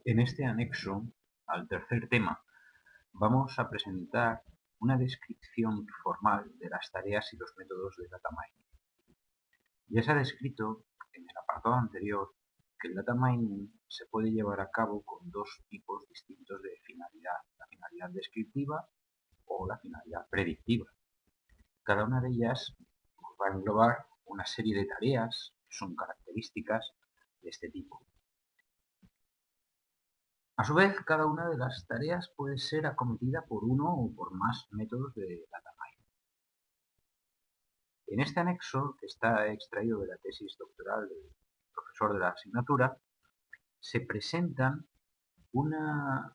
En este anexo al tercer tema vamos a presentar una descripción formal de las tareas y los métodos de data mining. Ya se ha descrito en el apartado anterior que el data mining se puede llevar a cabo con dos tipos distintos de finalidad, la finalidad descriptiva o la finalidad predictiva. Cada una de ellas va a englobar una serie de tareas que son características de este tipo. A su vez, cada una de las tareas puede ser acometida por uno o por más métodos de data mining. En este anexo, que está extraído de la tesis doctoral del profesor de la asignatura, se presentan una,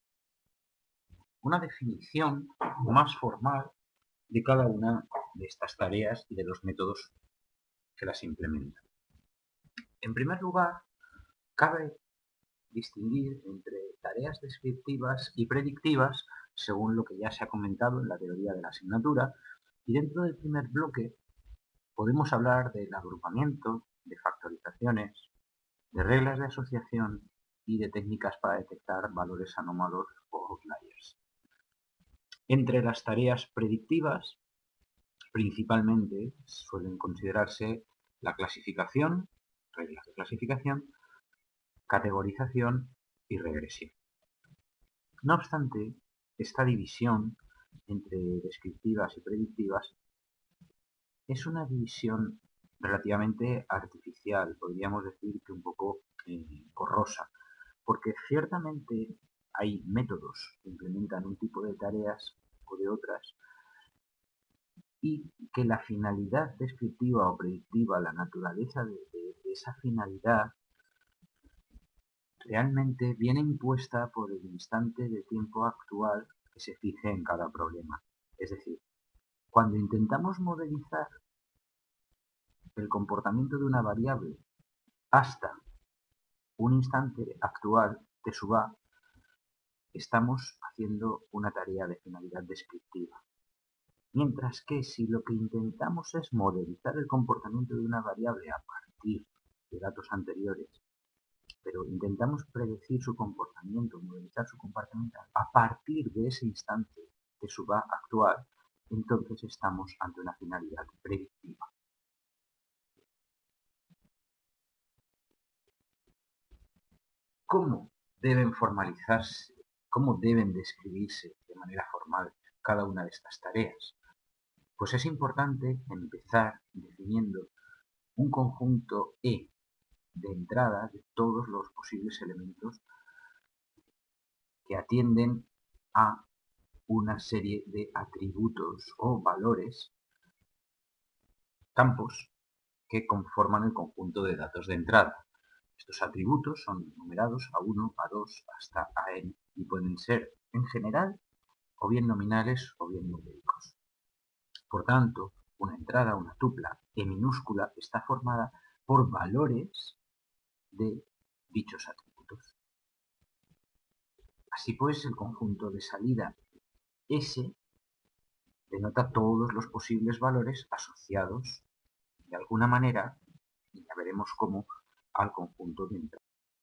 una definición más formal de cada una de estas tareas y de los métodos que las implementan. En primer lugar, cabe distinguir entre tareas descriptivas y predictivas, según lo que ya se ha comentado en la teoría de la asignatura, y dentro del primer bloque podemos hablar del agrupamiento, de factorizaciones, de reglas de asociación y de técnicas para detectar valores anómalos o outliers. Entre las tareas predictivas, principalmente suelen considerarse la clasificación, reglas de clasificación, categorización y regresión. No obstante, esta división entre descriptivas y predictivas es una división relativamente artificial, podríamos decir que un poco borrosa, porque ciertamente hay métodos que implementan un tipo de tareas o de otras y que la finalidad descriptiva o predictiva, la naturaleza de esa finalidad realmente viene impuesta por el instante de tiempo actual que se fije en cada problema. Es decir, cuando intentamos modelizar el comportamiento de una variable hasta un instante actual de su A, estamos haciendo una tarea de finalidad descriptiva. Mientras que si lo que intentamos es modelizar el comportamiento de una variable a partir de datos anteriores, pero intentamos predecir su comportamiento, modelizar su comportamiento a partir de ese instante de su A actual, entonces estamos ante una finalidad predictiva. ¿Cómo deben formalizarse, cómo deben describirse de manera formal cada una de estas tareas? Pues es importante empezar definiendo un conjunto E de entrada de todos los posibles elementos que atienden a una serie de atributos o valores, campos, que conforman el conjunto de datos de entrada. Estos atributos son numerados A1, A2 hasta AN y pueden ser en general o bien nominales o bien numéricos. Por tanto, una entrada, una tupla E minúscula está formada por valores de dichos atributos. Así pues, el conjunto de salida S denota todos los posibles valores asociados de alguna manera, y ya veremos cómo, al conjunto de entrada.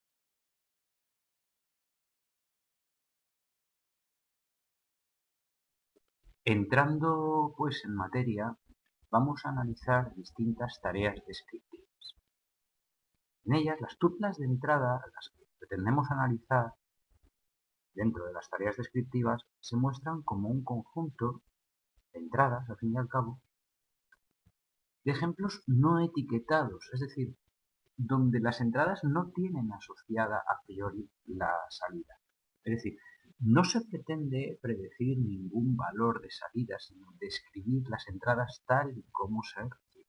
Entrando pues en materia, vamos a analizar distintas tareas descriptivas. En ellas, las tuplas de entrada, las que pretendemos analizar dentro de las tareas descriptivas, se muestran como un conjunto de entradas, al fin y al cabo, de ejemplos no etiquetados, es decir, donde las entradas no tienen asociada a priori la salida. Es decir, no se pretende predecir ningún valor de salida, sino describir las entradas tal y como se reciben.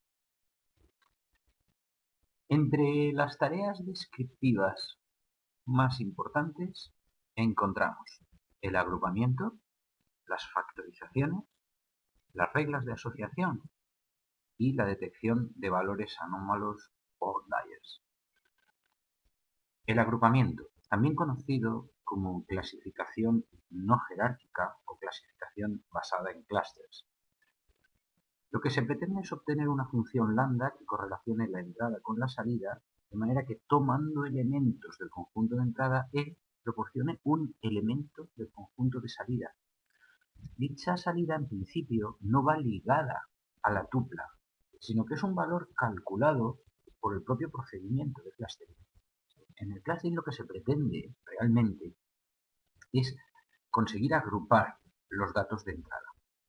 Entre las tareas descriptivas más importantes encontramos el agrupamiento, las factorizaciones, las reglas de asociación y la detección de valores anómalos o outliers. El agrupamiento, también conocido como clasificación no jerárquica o clasificación basada en clústeres. Lo que se pretende es obtener una función lambda que correlacione la entrada con la salida de manera que tomando elementos del conjunto de entrada, E proporcione un elemento del conjunto de salida. Dicha salida, en principio, no va ligada a la tupla, sino que es un valor calculado por el propio procedimiento de clustering. En el clustering lo que se pretende realmente es conseguir agrupar los datos de entrada.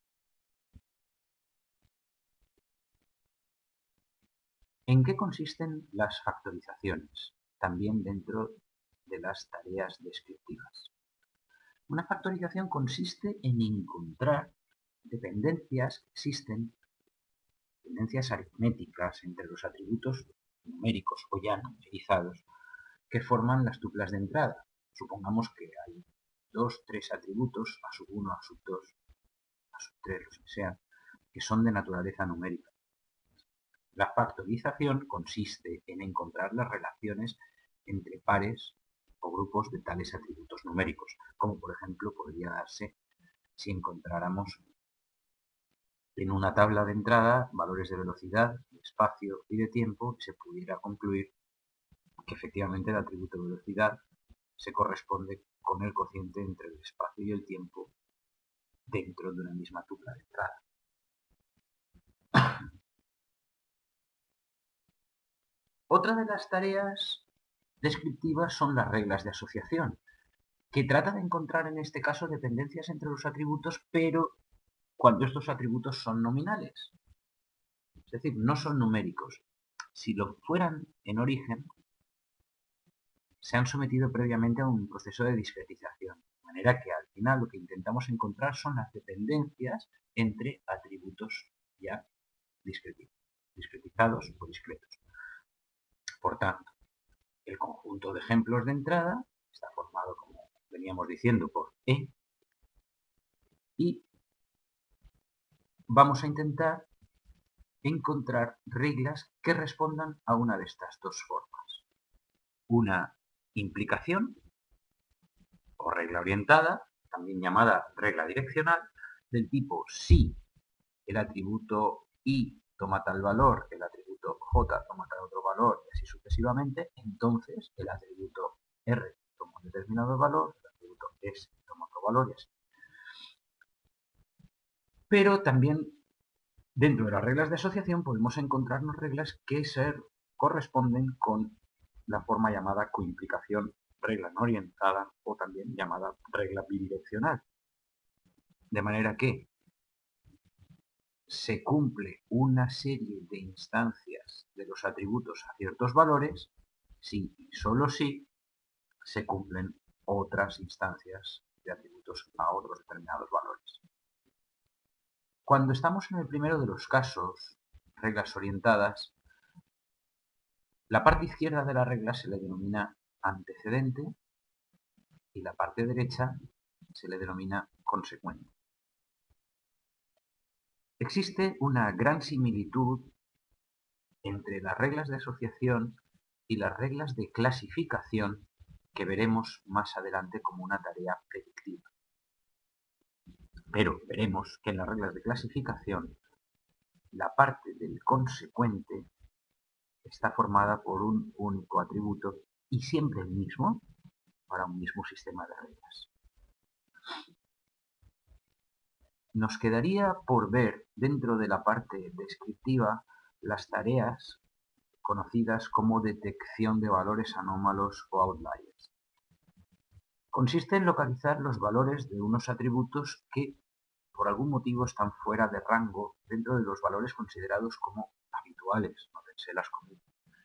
¿En qué consisten las factorizaciones? También dentro de las tareas descriptivas. Una factorización consiste en encontrar dependencias que existen, dependencias aritméticas entre los atributos numéricos o ya numerizados que forman las tuplas de entrada. Supongamos que hay 2, 3 atributos, a sub 1, a sub 2, a sub 3, los que sean, que son de naturaleza numérica. La factorización consiste en encontrar las relaciones entre pares o grupos de tales atributos numéricos, como por ejemplo podría darse si encontráramos en una tabla de entrada valores de velocidad, de espacio y de tiempo, y se pudiera concluir que efectivamente el atributo de velocidad se corresponde con el cociente entre el espacio y el tiempo dentro de una misma tupla de entrada. Otra de las tareas descriptivas son las reglas de asociación, que trata de encontrar en este caso dependencias entre los atributos, pero cuando estos atributos son nominales. Es decir, no son numéricos. Si lo fueran en origen, se han sometido previamente a un proceso de discretización. De manera que al final lo que intentamos encontrar son las dependencias entre atributos ya discretizados o discretos. Por tanto, el conjunto de ejemplos de entrada está formado, como veníamos diciendo, por E, y vamos a intentar encontrar reglas que respondan a una de estas dos formas. Una implicación o regla orientada, también llamada regla direccional, del tipo si el atributo I toma tal valor, el atributo J toma tal otro valor y así sucesivamente, entonces el atributo R toma un determinado valor, el atributo S toma otro valor y así. Pero también dentro de las reglas de asociación podemos encontrarnos reglas que se corresponden con la forma llamada coimplicación, regla no orientada o también llamada regla bidireccional. De manera que se cumple una serie de instancias de los atributos a ciertos valores si y solo si se cumplen otras instancias de atributos a otros determinados valores. Cuando estamos en el primero de los casos, reglas orientadas, la parte izquierda de la regla se le denomina antecedente y la parte derecha se le denomina consecuente. Existe una gran similitud entre las reglas de asociación y las reglas de clasificación que veremos más adelante como una tarea predictiva. Pero veremos que en las reglas de clasificación la parte del consecuente está formada por un único atributo y siempre el mismo para un mismo sistema de reglas. Nos quedaría por ver dentro de la parte descriptiva las tareas conocidas como detección de valores anómalos o outliers. Consiste en localizar los valores de unos atributos que por algún motivo están fuera de rango dentro de los valores considerados como habituales, nótense las comillas.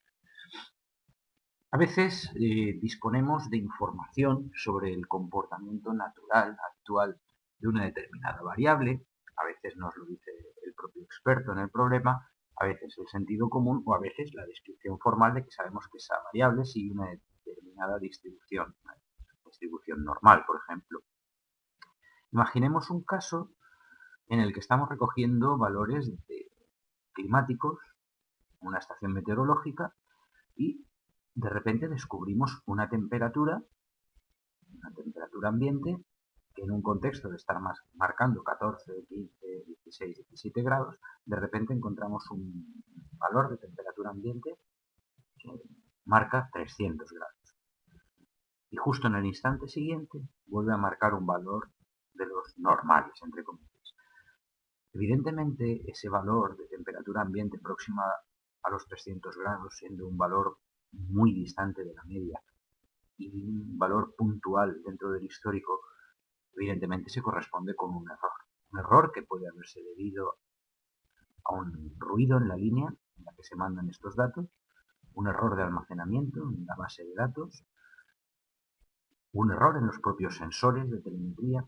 A veces disponemos de información sobre el comportamiento natural actual de una determinada variable, a veces nos lo dice el propio experto en el problema, a veces el sentido común o a veces la descripción formal de que sabemos que esa variable sigue una determinada distribución, una distribución normal, por ejemplo. Imaginemos un caso en el que estamos recogiendo valores climáticos, una estación meteorológica, y de repente descubrimos una temperatura ambiente, que en un contexto de estar marcando 14, 15, 16, 17 grados, de repente encontramos un valor de temperatura ambiente marca 300 grados. Y justo en el instante siguiente vuelve a marcar un valor de los normales, entre comillas. Evidentemente, ese valor de temperatura ambiente próxima a los 300 grados, siendo un valor muy distante de la media y un valor puntual dentro del histórico, evidentemente se corresponde con un error. Un error que puede haberse debido a un ruido en la línea en la que se mandan estos datos, un error de almacenamiento en la base de datos, un error en los propios sensores de telemetría.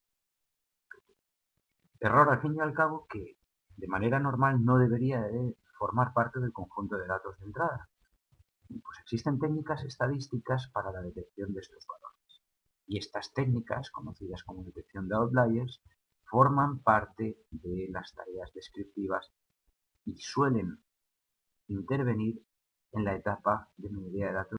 Error, al fin y al cabo, que de manera normal no debería de formar parte del conjunto de datos de entrada. Pues existen técnicas estadísticas para la detección de estos valores. Y estas técnicas, conocidas como detección de outliers, forman parte de las tareas descriptivas y suelen intervenir en la etapa de minería de datos.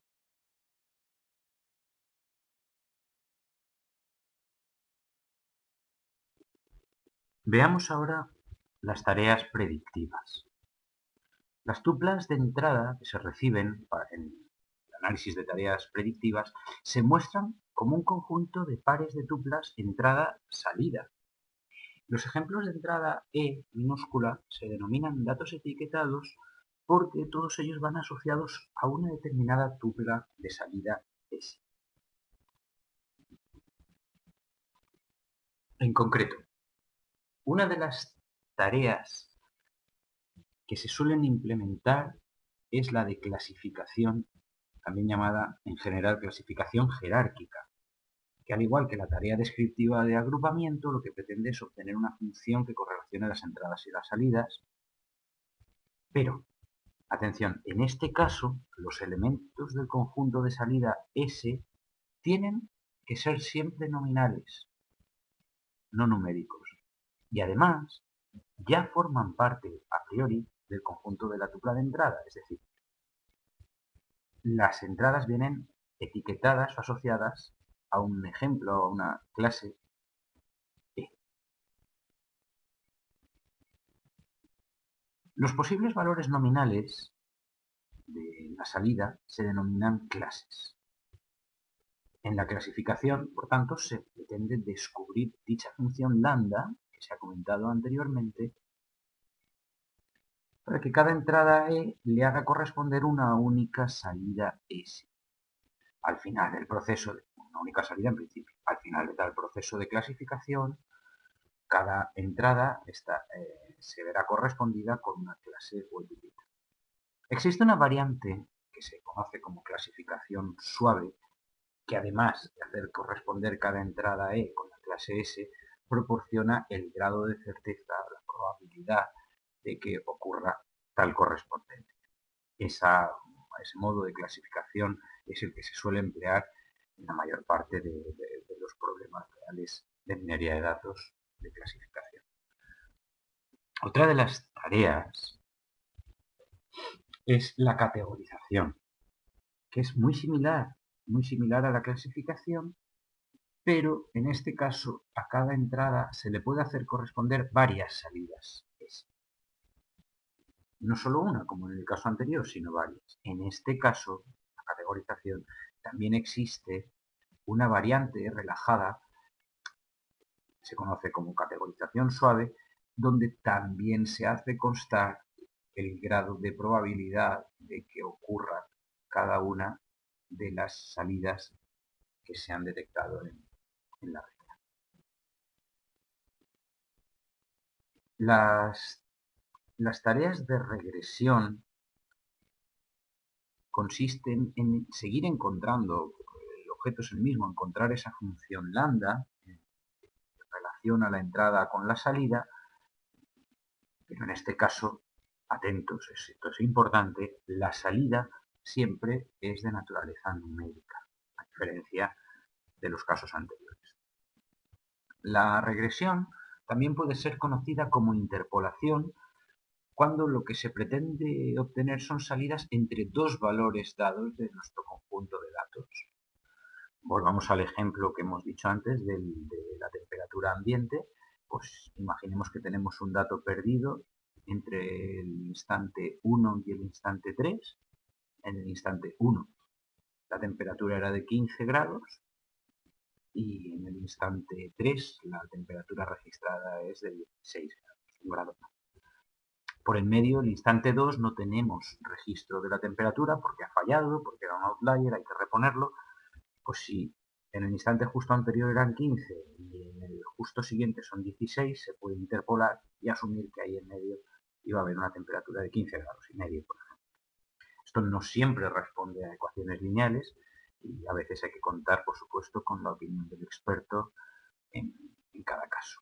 Veamos ahora las tareas predictivas. Las tuplas de entrada que se reciben en el análisis de tareas predictivas se muestran como un conjunto de pares de tuplas entrada-salida. Los ejemplos de entrada E minúscula se denominan datos etiquetados porque todos ellos van asociados a una determinada tupla de salida S. En concreto, una de las tareas que se suelen implementar es la de clasificación, también llamada en general clasificación jerárquica, que al igual que la tarea descriptiva de agrupamiento, lo que pretende es obtener una función que correlacione las entradas y las salidas. Pero, atención, en este caso, los elementos del conjunto de salida S tienen que ser siempre nominales, no numéricos. Y además, ya forman parte a priori del conjunto de la tupla de entrada, es decir, las entradas vienen etiquetadas o asociadas a un ejemplo, a una clase E. Los posibles valores nominales de la salida se denominan clases. En la clasificación, por tanto, se pretende descubrir dicha función lambda, que se ha comentado anteriormente, para que cada entrada E le haga corresponder una única salida S. Al final del proceso, una única salida en principio, al final de tal proceso de clasificación, cada entrada se verá correspondida con una clase o etiqueta. Existe una variante que se conoce como clasificación suave, que además de hacer corresponder cada entrada E con la clase S, proporciona el grado de certeza, la probabilidad de que ocurra tal correspondencia. Ese modo de clasificación es el que se suele emplear en la mayor parte de los problemas reales de minería de datos de clasificación. Otra de las tareas es la categorización, que es muy similar a la clasificación, pero en este caso a cada entrada se le puede hacer corresponder varias salidas S. No solo una, como en el caso anterior, sino varias. En este caso, la categorización, también existe una variante relajada, se conoce como categorización suave, donde también se hace constar el grado de probabilidad de que ocurra cada una de las salidas que se han detectado en la red. Las tareas de regresión consisten en seguir encontrando, el objeto es el mismo, encontrar esa función lambda en relación a la entrada con la salida, pero en este caso, atentos, esto es importante, la salida siempre es de naturaleza numérica, a diferencia de los casos anteriores. La regresión también puede ser conocida como interpolación cuando lo que se pretende obtener son salidas entre dos valores dados de nuestro conjunto de datos. Volvamos al ejemplo que hemos dicho antes de la temperatura ambiente. Pues imaginemos que tenemos un dato perdido entre el instante 1 y el instante 3 en el instante 1 la temperatura era de 15 grados y en el instante 3 la temperatura registrada es de 16 grados, un grado más. Por en medio, el instante 2, no tenemos registro de la temperatura porque ha fallado, porque era un outlier, hay que reponerlo. Pues si en el instante justo anterior eran 15 y en el justo siguiente son 16, se puede interpolar y asumir que ahí en medio iba a haber una temperatura de 15 grados y medio, por ejemplo. Esto no siempre responde a ecuaciones lineales y a veces hay que contar, por supuesto, con la opinión del experto en cada caso.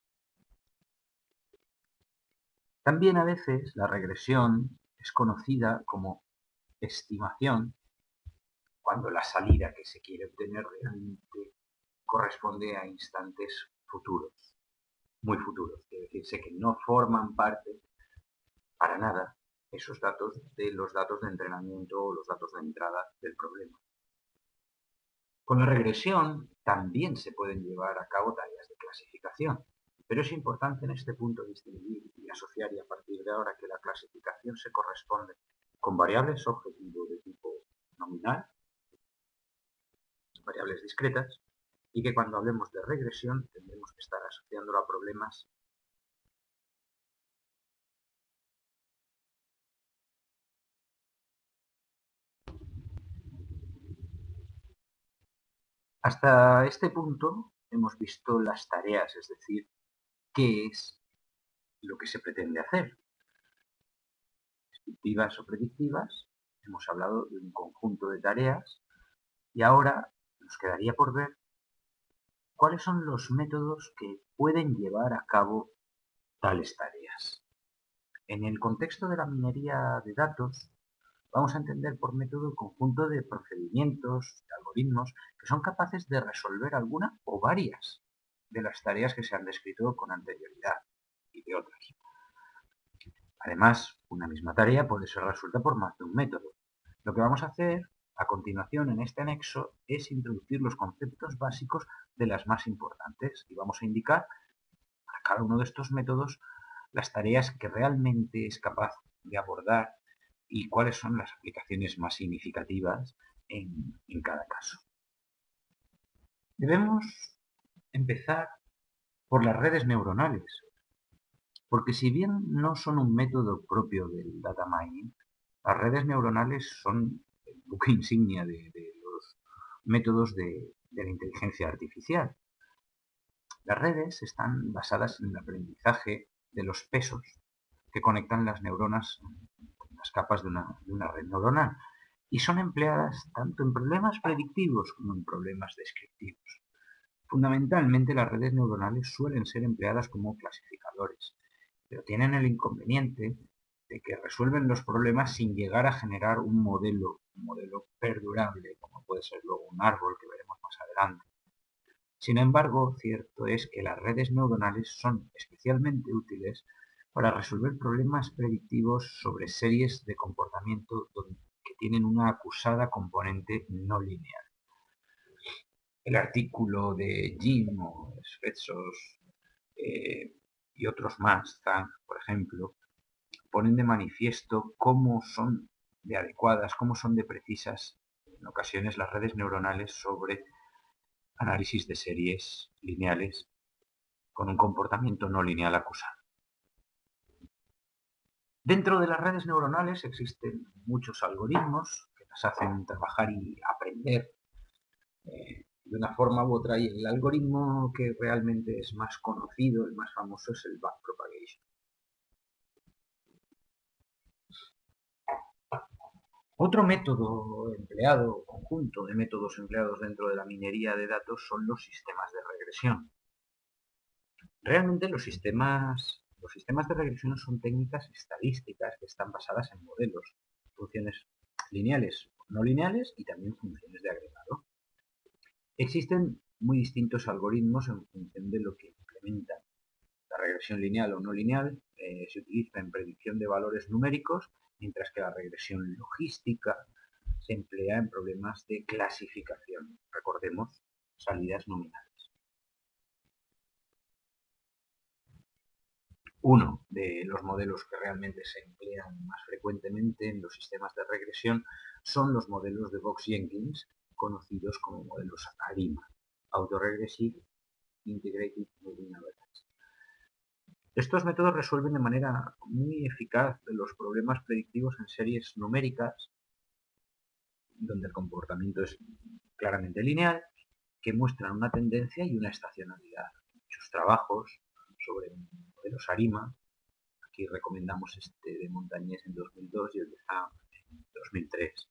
También a veces la regresión es conocida como estimación cuando la salida que se quiere obtener realmente corresponde a instantes futuros, muy futuros. Quiere decirse que no forman parte para nada esos datos de los datos de entrenamiento o los datos de entrada del problema. Con la regresión también se pueden llevar a cabo tareas de clasificación, pero es importante en este punto distinguir y asociar y a partir de ahora que la clasificación se corresponde con variables objetivo de tipo nominal, variables discretas, y que cuando hablemos de regresión tendremos que estar asociándolo a problemas hasta este punto hemos visto las tareas, es decir, qué es lo que se pretende hacer. Descriptivas o predictivas, hemos hablado de un conjunto de tareas y ahora nos quedaría por ver cuáles son los métodos que pueden llevar a cabo tales tareas. En el contexto de la minería de datos, vamos a entender por método el conjunto de procedimientos, de algoritmos, que son capaces de resolver alguna o varias de las tareas que se han descrito con anterioridad y de otras. Además, una misma tarea puede ser resuelta por más de un método. Lo que vamos a hacer a continuación en este anexo es introducir los conceptos básicos de las más importantes y vamos a indicar para cada uno de estos métodos las tareas que realmente es capaz de abordar y cuáles son las aplicaciones más significativas en cada caso. Debemos empezar por las redes neuronales, porque si bien no son un método propio del data mining, las redes neuronales son el buque insignia de los métodos de la inteligencia artificial. Las redes están basadas en el aprendizaje de los pesos que conectan las neuronas en las capas de una red neuronal y son empleadas tanto en problemas predictivos como en problemas descriptivos. Fundamentalmente, las redes neuronales suelen ser empleadas como clasificadores, pero tienen el inconveniente de que resuelven los problemas sin llegar a generar un modelo perdurable, como puede ser luego un árbol que veremos más adelante. Sin embargo, cierto es que las redes neuronales son especialmente útiles para resolver problemas predictivos sobre series de comportamiento que tienen una acusada componente no lineal. El artículo de Jim o Svetsos y otros más, Zhang, por ejemplo, ponen de manifiesto cómo son de adecuadas, cómo son de precisas en ocasiones las redes neuronales sobre análisis de series lineales con un comportamiento no lineal acusado. Dentro de las redes neuronales existen muchos algoritmos que las hacen trabajar y aprender de una forma u otra, y el algoritmo que realmente es más conocido, el más famoso, es el backpropagation. Otro método empleado, conjunto de métodos empleados dentro de la minería de datos, son los sistemas de regresión. Realmente los sistemas de regresión son técnicas estadísticas que están basadas en modelos, funciones lineales o no lineales y también funciones de agregado. Existen muy distintos algoritmos en función de lo que implementan. La regresión lineal o no lineal se utiliza en predicción de valores numéricos, mientras que la regresión logística se emplea en problemas de clasificación. Recordemos, salidas nominales. Uno de los modelos que realmente se emplean más frecuentemente en los sistemas de regresión son los modelos de Box-Jenkins, conocidos como modelos ARIMA, Autoregressive Integrated Moving Average. Estos métodos resuelven de manera muy eficaz los problemas predictivos en series numéricas, donde el comportamiento es claramente lineal, que muestran una tendencia y una estacionalidad. Muchos trabajos sobre modelos ARIMA, aquí recomendamos este de Montañés en 2002 y el de Zhang en 2003.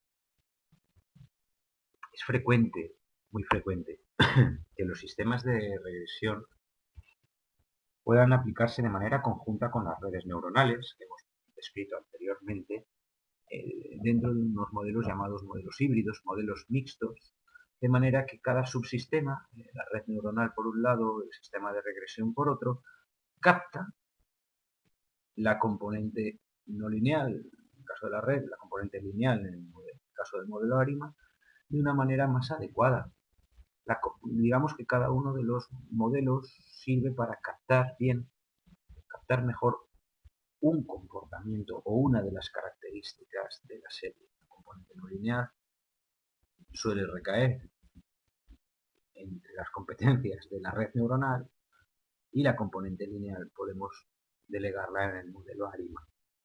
Es frecuente, muy frecuente, que los sistemas de regresión puedan aplicarse de manera conjunta con las redes neuronales que hemos descrito anteriormente, dentro de unos modelos llamados modelos híbridos, modelos mixtos, de manera que cada subsistema, la red neuronal por un lado, el sistema de regresión por otro, capta la componente no lineal, en el caso de la red, la componente lineal en el caso del modelo ARIMA, de una manera más adecuada. Digamos que cada uno de los modelos sirve para captar bien, captar mejor un comportamiento o una de las características de la serie. La componente no lineal suele recaer entre las competencias de la red neuronal y la componente lineal podemos delegarla en el modelo ARIMA.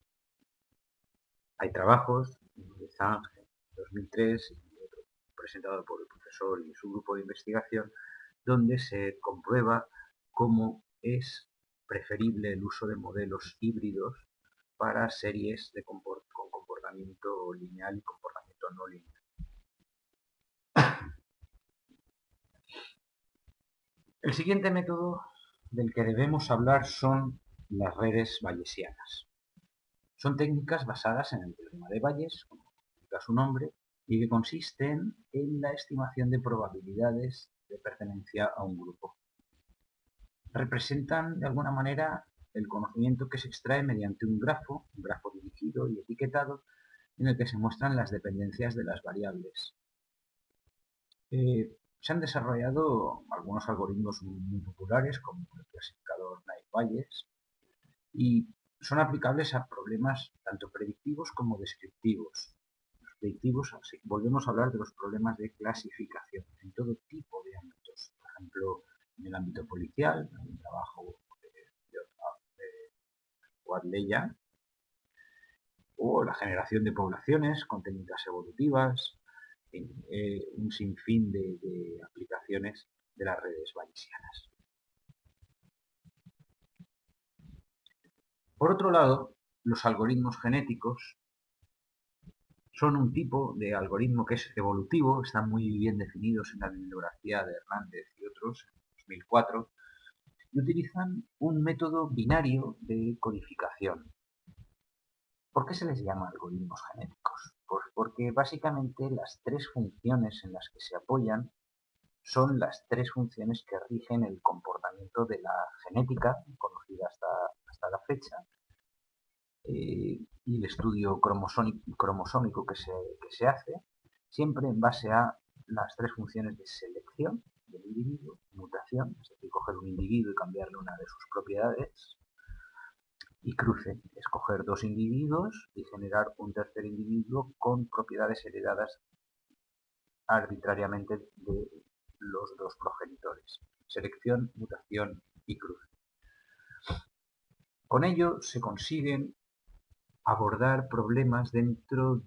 Hay trabajos, uno de Zhang en 2003 y otro presentado por el profesor y su grupo de investigación, donde se comprueba cómo es preferible el uso de modelos híbridos para series con comportamiento lineal y comportamiento no lineal. El siguiente método del que debemos hablar son las redes bayesianas. Son técnicas basadas en el teorema de Bayes, como indica su nombre, y que consisten en la estimación de probabilidades de pertenencia a un grupo. Representan de alguna manera el conocimiento que se extrae mediante un grafo dirigido y etiquetado, en el que se muestran las dependencias de las variables. Se han desarrollado algunos algoritmos muy populares, como el clasificador Knight-Bayes, y son aplicables a problemas tanto predictivos como descriptivos. Los predictivos, volvemos a hablar de los problemas de clasificación en todo tipo de ámbitos. Por ejemplo, en el ámbito policial, hay un trabajo de Wadleya, o la generación de poblaciones con técnicas evolutivas, un sinfín de aplicaciones de las redes bayesianas. Por otro lado, los algoritmos genéticos son un tipo de algoritmo que es evolutivo, están muy bien definidos en la bibliografía de Hernández y otros, en 2004, y utilizan un método binario de codificación. ¿Por qué se les llama algoritmos genéticos? Pues porque básicamente las tres funciones en las que se apoyan son las tres funciones que rigen el comportamiento de la genética, conocida hasta la fecha, y el estudio cromosómico que se hace, siempre en base a las tres funciones de selección del individuo, mutación, es decir, coger un individuo y cambiarle una de sus propiedades, y cruce, escoger dos individuos y generar un tercer individuo con propiedades heredadas arbitrariamente de los dos progenitores. Selección, mutación y cruce. Con ello se consiguen abordar problemas dentro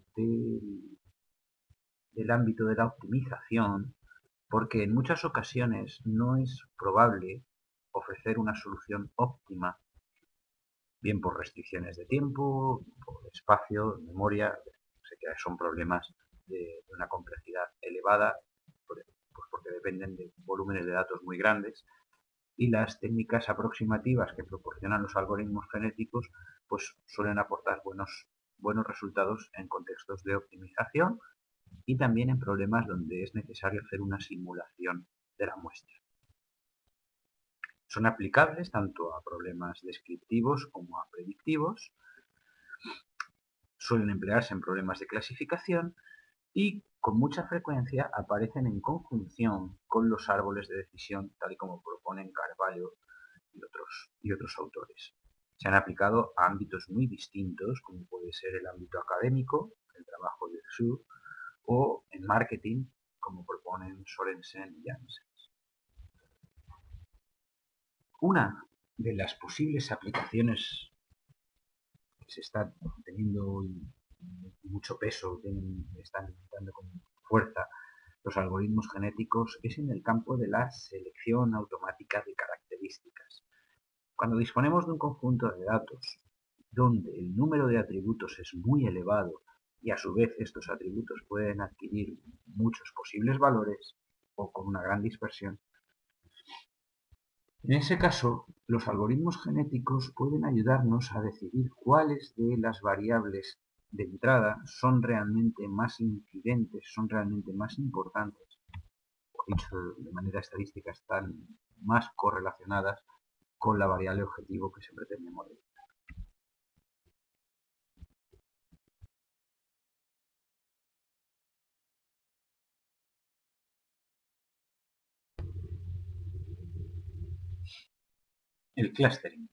del ámbito de la optimización, porque en muchas ocasiones no es probable ofrecer una solución óptima, bien por restricciones de tiempo, por espacio, memoria, que son problemas de una complejidad elevada, pues porque dependen de volúmenes de datos muy grandes, y las técnicas aproximativas que proporcionan los algoritmos genéticos pues suelen aportar buenos resultados en contextos de optimización y también en problemas donde es necesario hacer una simulación de la muestra. Son aplicables tanto a problemas descriptivos como a predictivos, suelen emplearse en problemas de clasificación y con mucha frecuencia aparecen en conjunción con los árboles de decisión, tal y como proponen Carvalho y otros autores. Se han aplicado a ámbitos muy distintos, como puede ser el ámbito académico, el trabajo de Xu, o en marketing, como proponen Sorensen y Janssen. Una de las posibles aplicaciones que se está teniendo mucho peso, están dando con fuerza los algoritmos genéticos, es en el campo de la selección automática de características. Cuando disponemos de un conjunto de datos donde el número de atributos es muy elevado y a su vez estos atributos pueden adquirir muchos posibles valores o con una gran dispersión, en ese caso, los algoritmos genéticos pueden ayudarnos a decidir cuáles de las variables de entrada son realmente más incidentes, son realmente más importantes, o dicho de manera estadística, están más correlacionadas con la variable objetivo que se pretende modelar. El clustering.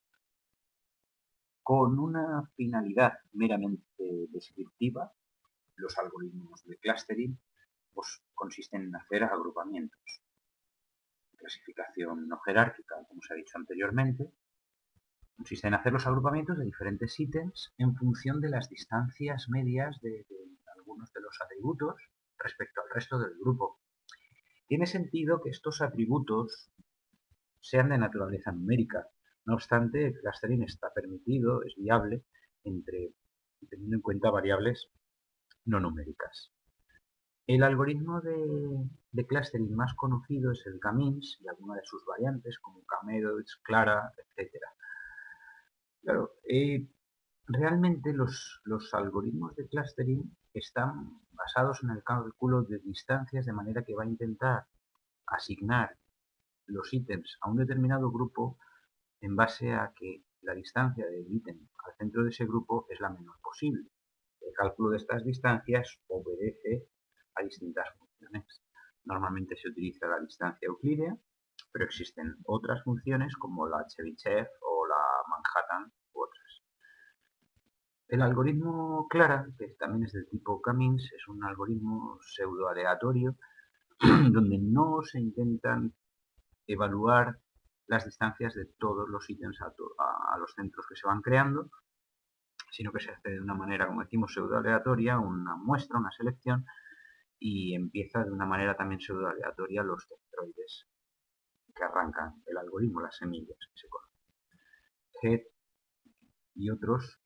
Con una finalidad meramente descriptiva, los algoritmos de clustering pues, consisten en hacer agrupamientos. Clasificación no jerárquica, como se ha dicho anteriormente, consiste en hacer los agrupamientos de diferentes ítems en función de las distancias medias de algunos de los atributos respecto al resto del grupo. Tiene sentido que estos atributos sean de naturaleza numérica. No obstante, el clustering está permitido, es viable, teniendo en cuenta variables no numéricas. El algoritmo de clustering más conocido es el K-means y algunas de sus variantes como K-medoids, Clara, etc. Claro, realmente los algoritmos de clustering están basados en el cálculo de distancias, de manera que va a intentar asignar los ítems a un determinado grupo en base a que la distancia del ítem al centro de ese grupo es la menor posible. El cálculo de estas distancias obedece a distintas funciones. Normalmente se utiliza la distancia euclídea, pero existen otras funciones como la Chebyshev o la Manhattan u otras. El algoritmo Clara, que también es del tipo K-means, es un algoritmo pseudo-aleatorio donde no se intentan evaluar las distancias de todos los ítems a los centros que se van creando, sino que se hace de una manera, como decimos, pseudo-aleatoria, una muestra, una selección, y empieza de una manera también pseudo-aleatoria los centroides que arrancan el algoritmo, las semillas que se conocen. Head y otros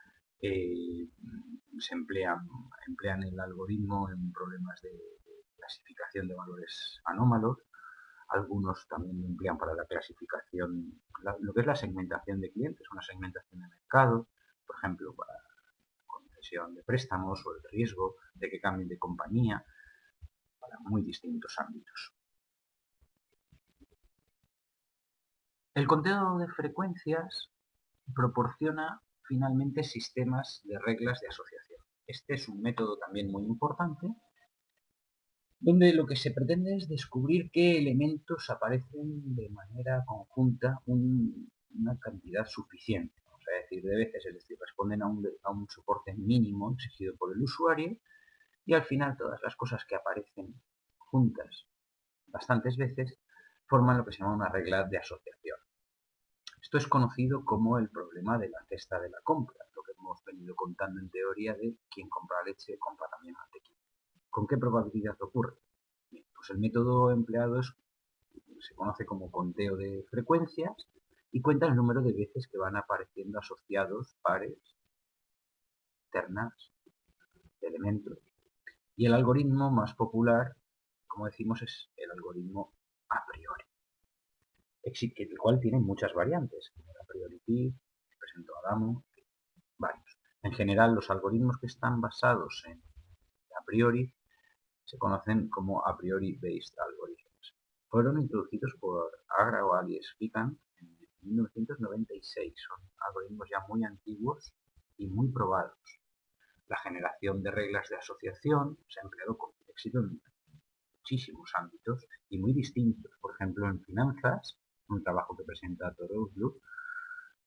se emplean el algoritmo en problemas de clasificación de valores anómalos. Algunos también lo emplean para la clasificación, lo que es la segmentación de clientes, una segmentación de mercado, por ejemplo, para la concesión de préstamos o el riesgo de que cambien de compañía, para muy distintos ámbitos. El conteo de frecuencias proporciona finalmente sistemas de reglas de asociación. Este es un método también muy importante, donde lo que se pretende es descubrir qué elementos aparecen de manera conjunta una cantidad suficiente. Vamos a decir, de veces, es decir, responden a un soporte mínimo exigido por el usuario y al final todas las cosas que aparecen juntas bastantes veces forman lo que se llama una regla de asociación. Esto es conocido como el problema de la cesta de la compra, lo que hemos venido contando en teoría de quien compra leche compra también mantequilla. ¿Con qué probabilidad ocurre? Bien, pues el método empleado se conoce como conteo de frecuencias y cuenta el número de veces que van apareciendo asociados pares, ternas, de elementos. Y el algoritmo más popular, como decimos, es el algoritmo a priori, el cual tiene muchas variantes, como el a priori, presento Adamo, varios. En general, los algoritmos que están basados en a priori se conocen como a priori based algorithms. Fueron introducidos por Agrawal y Svikan en 1996. Son algoritmos ya muy antiguos y muy probados. La generación de reglas de asociación se ha empleado con éxito en muchísimos ámbitos y muy distintos. Por ejemplo, en finanzas, un trabajo que presenta Toroglu,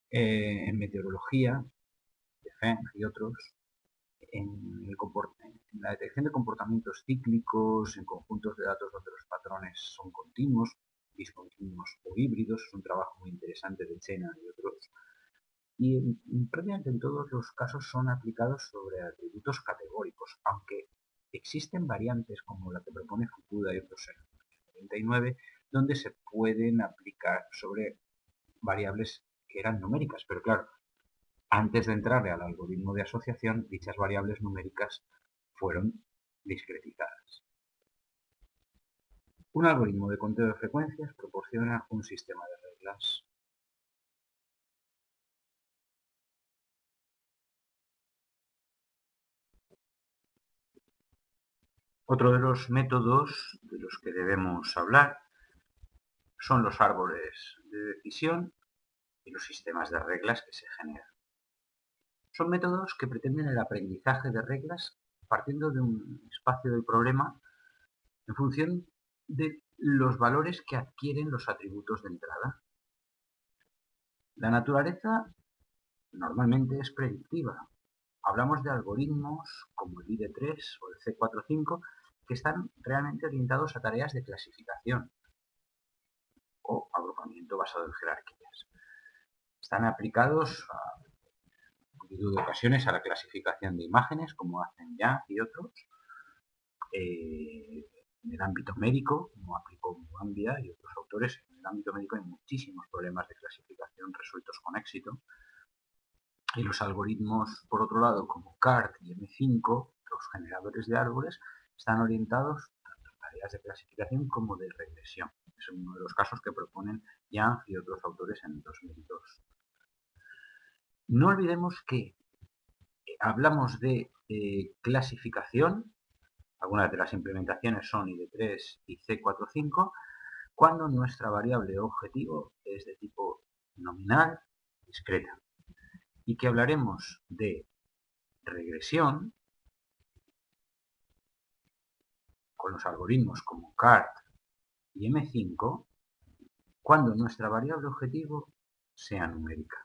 En meteorología, de Feng y otros, en la detección de comportamientos cíclicos, en conjuntos de datos donde los patrones son continuos, discontinuos o híbridos, es un trabajo muy interesante de Chena y otros, y prácticamente en todos los casos son aplicados sobre atributos categóricos, aunque existen variantes como la que propone Fukuda y otros en el 39, donde se pueden aplicar sobre variables que eran numéricas, pero claro, antes de entrarle al algoritmo de asociación, dichas variables numéricas fueron discretizadas. Un algoritmo de conteo de frecuencias proporciona un sistema de reglas. Otro de los métodos de los que debemos hablar son los árboles de decisión y los sistemas de reglas que se generan. Son métodos que pretenden el aprendizaje de reglas partiendo de un espacio del problema en función de los valores que adquieren los atributos de entrada. La naturaleza normalmente es predictiva. Hablamos de algoritmos como el ID3 o el C45 que están realmente orientados a tareas de clasificación o agrupamiento basado en jerarquías. Están aplicados en multitud de ocasiones a la clasificación de imágenes, como hacen Yang y otros, en el ámbito médico, como aplicó Muambia y otros autores. En el ámbito médico hay muchísimos problemas de clasificación resueltos con éxito. Y los algoritmos, por otro lado, como CART y M5, los generadores de árboles, están orientados tanto a tareas de clasificación como de regresión. Es uno de los casos que proponen Yang y otros autores en 2002. No olvidemos que hablamos de clasificación, algunas de las implementaciones son ID3 y C45, cuando nuestra variable objetivo es de tipo nominal discreta. Y que hablaremos de regresión con los algoritmos como CART y M5 cuando nuestra variable objetivo sea numérica.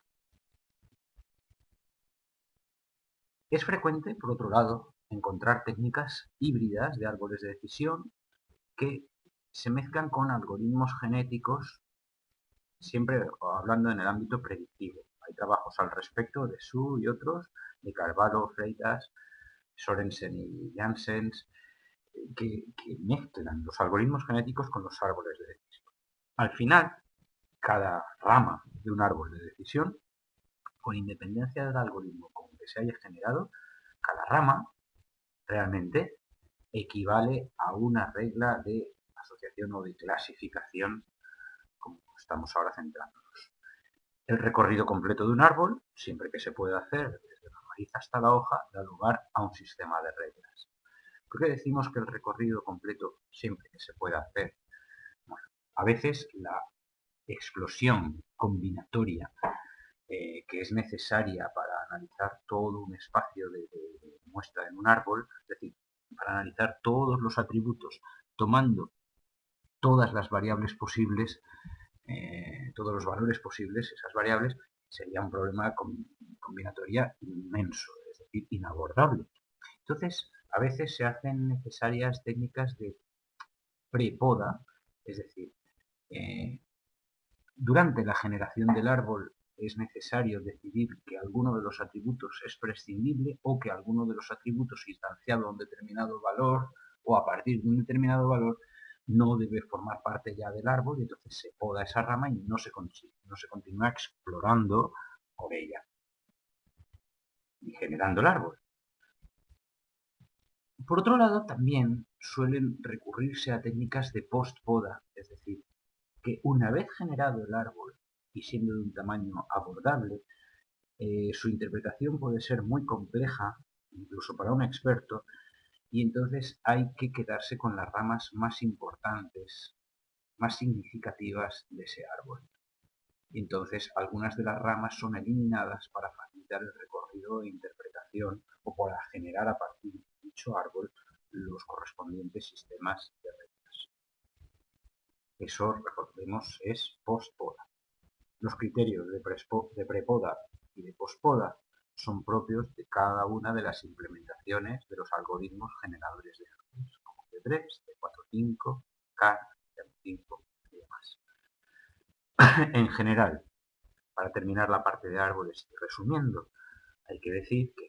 Es frecuente, por otro lado, encontrar técnicas híbridas de árboles de decisión que se mezclan con algoritmos genéticos, siempre hablando en el ámbito predictivo. Hay trabajos al respecto de Su y otros, de Carvalho, Freitas, Sorensen y Janssens, que mezclan los algoritmos genéticos con los árboles de decisión. Al final, cada rama de un árbol de decisión, con independencia del algoritmo con que se haya generado, cada rama realmente equivale a una regla de asociación o de clasificación, como estamos ahora centrándonos. El recorrido completo de un árbol, siempre que se pueda hacer desde la raíz hasta la hoja, da lugar a un sistema de reglas. ¿Por qué decimos que el recorrido completo siempre que se pueda hacer? Bueno, a veces la explosión combinatoria que es necesaria para analizar todo un espacio de muestra en un árbol, es decir, para analizar todos los atributos, tomando todas las variables posibles, todos los valores posibles, esas variables, sería un problema combinatoria inmenso, es decir, inabordable. Entonces, a veces se hacen necesarias técnicas de prepoda, es decir, durante la generación del árbol es necesario decidir que alguno de los atributos es prescindible o que alguno de los atributos instanciado a un determinado valor o a partir de un determinado valor no debe formar parte ya del árbol y entonces se poda esa rama y no se continúa explorando por ella y generando el árbol. Por otro lado, también suelen recurrirse a técnicas de post-poda, es decir, que una vez generado el árbol y siendo de un tamaño abordable, su interpretación puede ser muy compleja, incluso para un experto, y entonces hay que quedarse con las ramas más importantes, más significativas de ese árbol. Y entonces algunas de las ramas son eliminadas para facilitar el recorrido e interpretación o para generar a partir de dicho árbol los correspondientes sistemas de reglas. Eso, recordemos, es post-poda. Los criterios de prepoda y de postpoda son propios de cada una de las implementaciones de los algoritmos generadores de árboles, como D3, D4-5, CAR, D5 y demás. En general, para terminar la parte de árboles y resumiendo, hay que decir que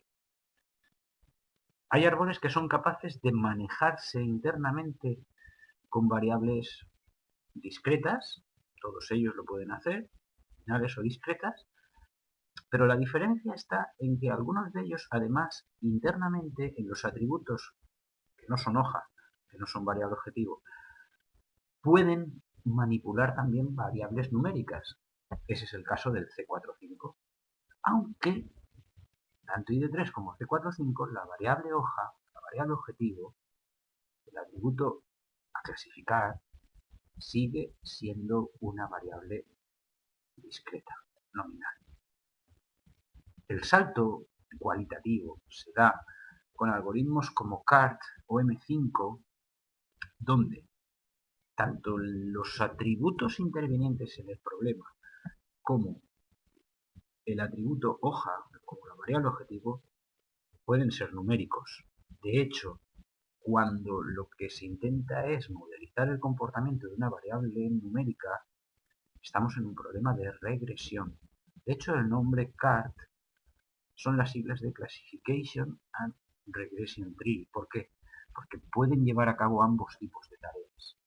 hay árboles que son capaces de manejarse internamente con variables discretas, todos ellos lo pueden hacer, binarias o discretas, pero la diferencia está en que algunos de ellos, además, internamente, en los atributos que no son hoja, que no son variable objetivo, pueden manipular también variables numéricas. Ese es el caso del C4-5. Aunque, tanto ID3 como C4-5, la variable hoja, la variable objetivo, el atributo a clasificar, sigue siendo una variable discreta, nominal. El salto cualitativo se da con algoritmos como CART o M5, donde tanto los atributos intervinientes en el problema como el atributo hoja, como la variable objetivo, pueden ser numéricos. De hecho, cuando lo que se intenta es modelizar el comportamiento de una variable numérica, estamos en un problema de regresión. De hecho, el nombre CART son las siglas de Classification and Regression Tree. ¿Por qué? Porque pueden llevar a cabo ambos tipos de tareas.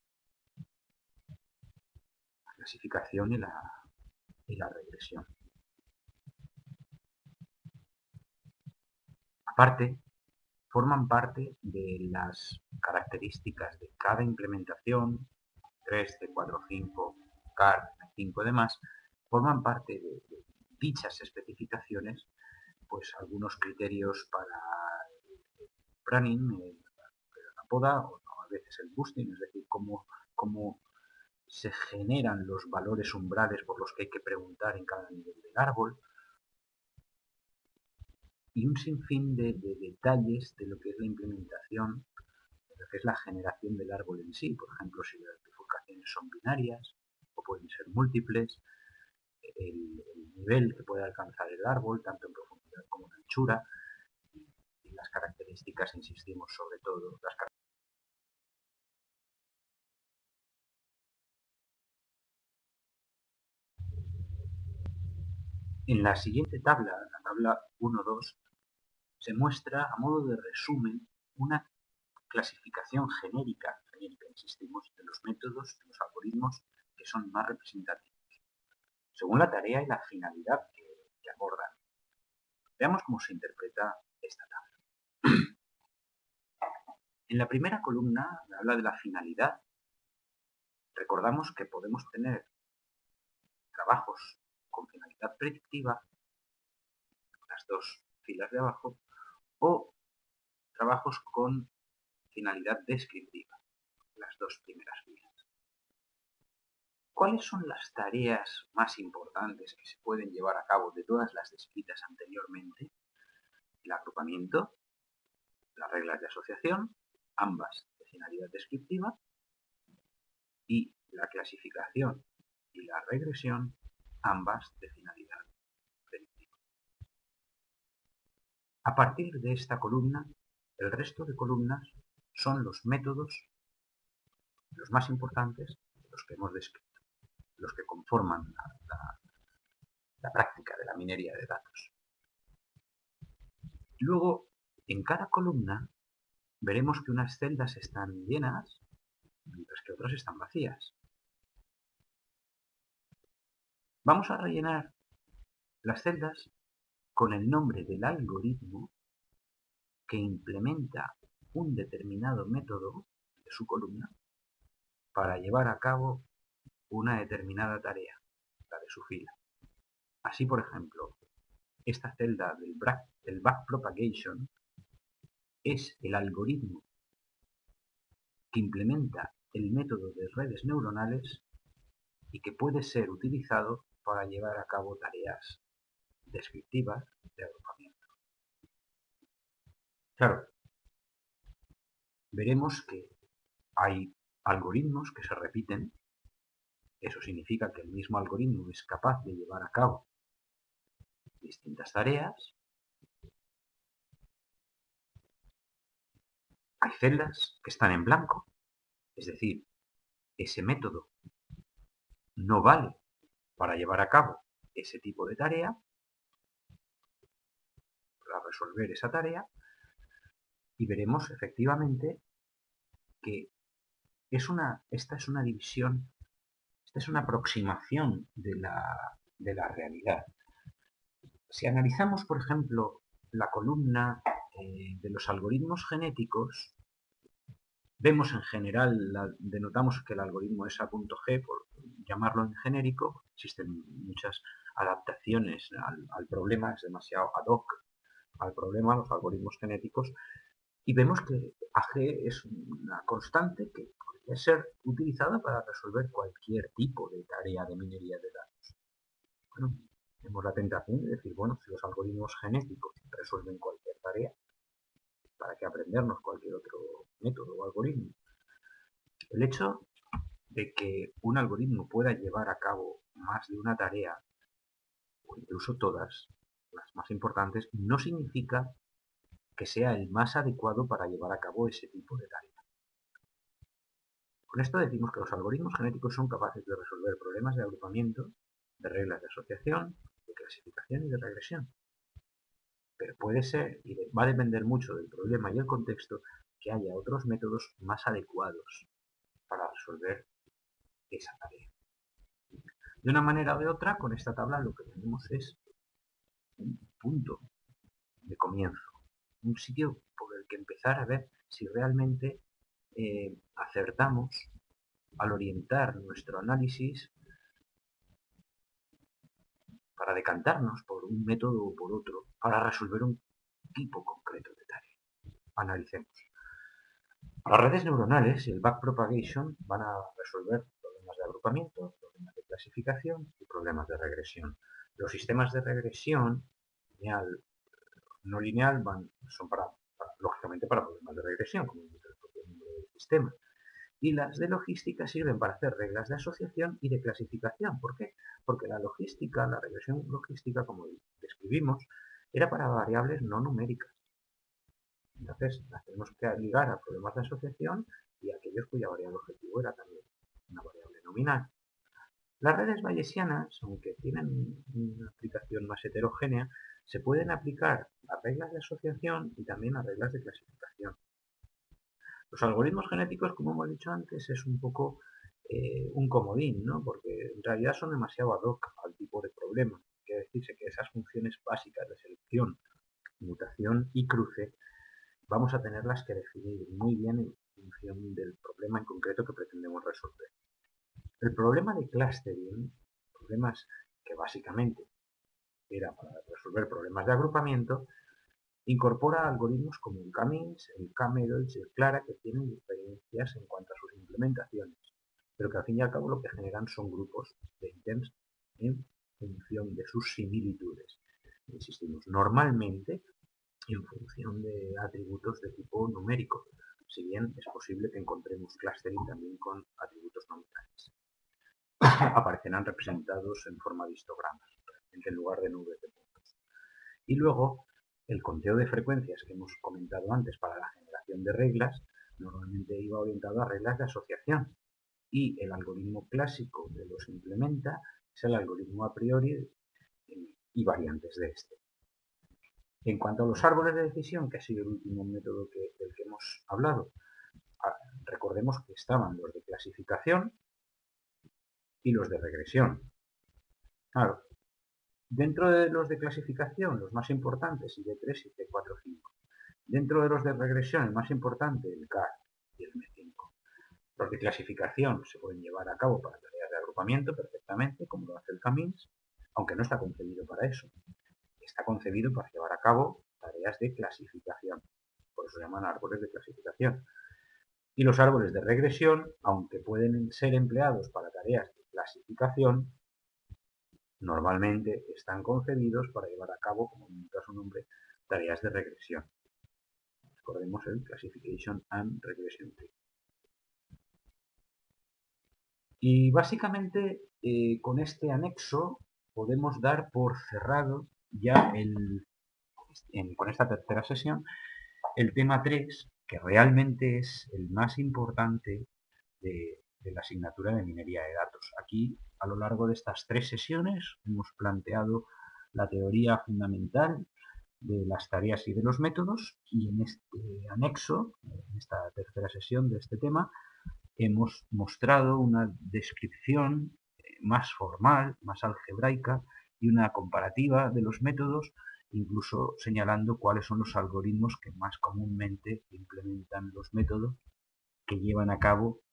La clasificación y la regresión. Aparte, forman parte de las características de cada implementación, 3, C4, 5, CAR, 5 y demás, forman parte de dichas especificaciones, pues algunos criterios para el running, la poda, o a veces el boosting, es decir, cómo se generan los valores umbrales por los que hay que preguntar en cada nivel del árbol, y un sinfín de detalles de lo que es la implementación, de lo que es la generación del árbol en sí. Por ejemplo, si las bifurcaciones son binarias o pueden ser múltiples, el nivel que puede alcanzar el árbol, tanto en profundidad como en anchura, y las características, insistimos sobre todo, las características. En la siguiente tabla, la tabla 1-2, se muestra a modo de resumen una clasificación genérica, insistimos, de los métodos, de los algoritmos que son más representativos, según la tarea y la finalidad que abordan. Veamos cómo se interpreta esta tabla. En la primera columna habla de la finalidad. Recordamos que podemos tener trabajos con finalidad predictiva, las dos filas de abajo, o trabajos con finalidad descriptiva, las dos primeras filas. ¿Cuáles son las tareas más importantes que se pueden llevar a cabo de todas las descritas anteriormente? El agrupamiento, las reglas de asociación, ambas de finalidad descriptiva, y la clasificación y la regresión, ambas de finalidad predictiva. A partir de esta columna, el resto de columnas son los métodos, los más importantes, los que hemos descrito, los que conforman la práctica de la minería de datos. Luego, en cada columna, veremos que unas celdas están llenas, mientras que otras están vacías. Vamos a rellenar las celdas con el nombre del algoritmo que implementa un determinado método de su columna para llevar a cabo una determinada tarea, la de su fila. Así, por ejemplo, esta celda del backpropagation es el algoritmo que implementa el método de redes neuronales y que puede ser utilizado para llevar a cabo tareas descriptivas de agrupamiento. Claro, veremos que hay algoritmos que se repiten Eso significa que el mismo algoritmo es capaz de llevar a cabo distintas tareas. Hay celdas que están en blanco, es decir, ese método no vale para llevar a cabo ese tipo de tarea, para resolver esa tarea, y veremos efectivamente que esta es una división, esta es una aproximación de la realidad. Si analizamos, por ejemplo, la columna de los algoritmos genéticos, vemos en general, denotamos que el algoritmo es A.G, por llamarlo en genérico. Existen muchas adaptaciones al problema, es demasiado ad hoc al problema, los algoritmos genéticos, y vemos que AG es una constante que podría ser utilizada para resolver cualquier tipo de tarea de minería de datos. Bueno, tenemos la tentación de decir, bueno, si los algoritmos genéticos resuelven cualquier tarea, ¿para qué aprendernos cualquier otro método o algoritmo? El hecho de que un algoritmo pueda llevar a cabo más de una tarea, o incluso todas, las más importantes, no significa que sea el más adecuado para llevar a cabo ese tipo de tarea. Con esto decimos que los algoritmos genéticos son capaces de resolver problemas de agrupamiento, de reglas de asociación, de clasificación y de regresión. Pero puede ser, y va a depender mucho del problema y el contexto, que haya otros métodos más adecuados para resolver esa tarea. De una manera o de otra, con esta tabla lo que tenemos es un punto de comienzo, un sitio por el que empezar a ver si realmente acertamos al orientar nuestro análisis para decantarnos por un método o por otro para resolver un tipo concreto de tarea. Analicemos. Las redes neuronales y el backpropagation van a resolver problemas de agrupamiento, problemas de clasificación y problemas de regresión. Los sistemas de regresión lineal, no lineal son lógicamente para problemas de regresión, como dice el propio nombre del sistema. Y las de logística sirven para hacer reglas de asociación y de clasificación. ¿Por qué? Porque la logística, la regresión logística, como describimos, era para variables no numéricas. Entonces, las tenemos que ligar a problemas de asociación y a aquellos cuya variable objetivo era también una variable nominal. Las redes bayesianas, aunque tienen una aplicación más heterogénea, se pueden aplicar a reglas de asociación y también a reglas de clasificación. Los algoritmos genéticos, como hemos dicho antes, es un poco un comodín, ¿no? Porque en realidad son demasiado ad hoc al tipo de problema. Quiere decirse que esas funciones básicas de selección, mutación y cruce vamos a tenerlas que definir muy bien en función del problema en concreto que pretendemos resolver. El problema de clustering, problemas que básicamente era para resolver problemas de agrupamiento, incorpora algoritmos como el K-means, el K-medols y el Clara, que tienen diferencias en cuanto a sus implementaciones, pero que al fin y al cabo lo que generan son grupos de ítems en función de sus similitudes. Insistimos, normalmente en función de atributos de tipo numérico, si bien es posible que encontremos clustering también con atributos nominales. Aparecerán representados en forma de histogramas, en lugar de nubes de puntos. Y luego, el conteo de frecuencias que hemos comentado antes para la generación de reglas, normalmente iba orientado a reglas de asociación. Y el algoritmo clásico que los implementa es el algoritmo a priori y variantes de este. En cuanto a los árboles de decisión, que ha sido el último método del que hemos hablado, recordemos que estaban los de clasificación y los de regresión. Claro, dentro de los de clasificación, los más importantes, ID3 y C4-5. Dentro de los de regresión, el más importante, el CAR y el M5. Los de clasificación se pueden llevar a cabo para tareas de agrupamiento perfectamente, como lo hace el K-means, aunque no está concebido para eso. Está concebido para llevar a cabo tareas de clasificación. Por eso se llaman árboles de clasificación. Y los árboles de regresión, aunque pueden ser empleados para tareas de clasificación, normalmente están concebidos para llevar a cabo, como indica su nombre, tareas de regresión. Recordemos el Classification and Regression Tree. Y básicamente con este anexo podemos dar por cerrado ya con esta tercera sesión el tema 3, que realmente es el más importante de la asignatura de minería de datos. Aquí, a lo largo de estas 3 sesiones, hemos planteado la teoría fundamental de las tareas y de los métodos, y en este anexo, en esta tercera sesión de este tema, hemos mostrado una descripción más formal, más algebraica y una comparativa de los métodos, incluso señalando cuáles son los algoritmos que más comúnmente implementan los métodos que llevan a cabo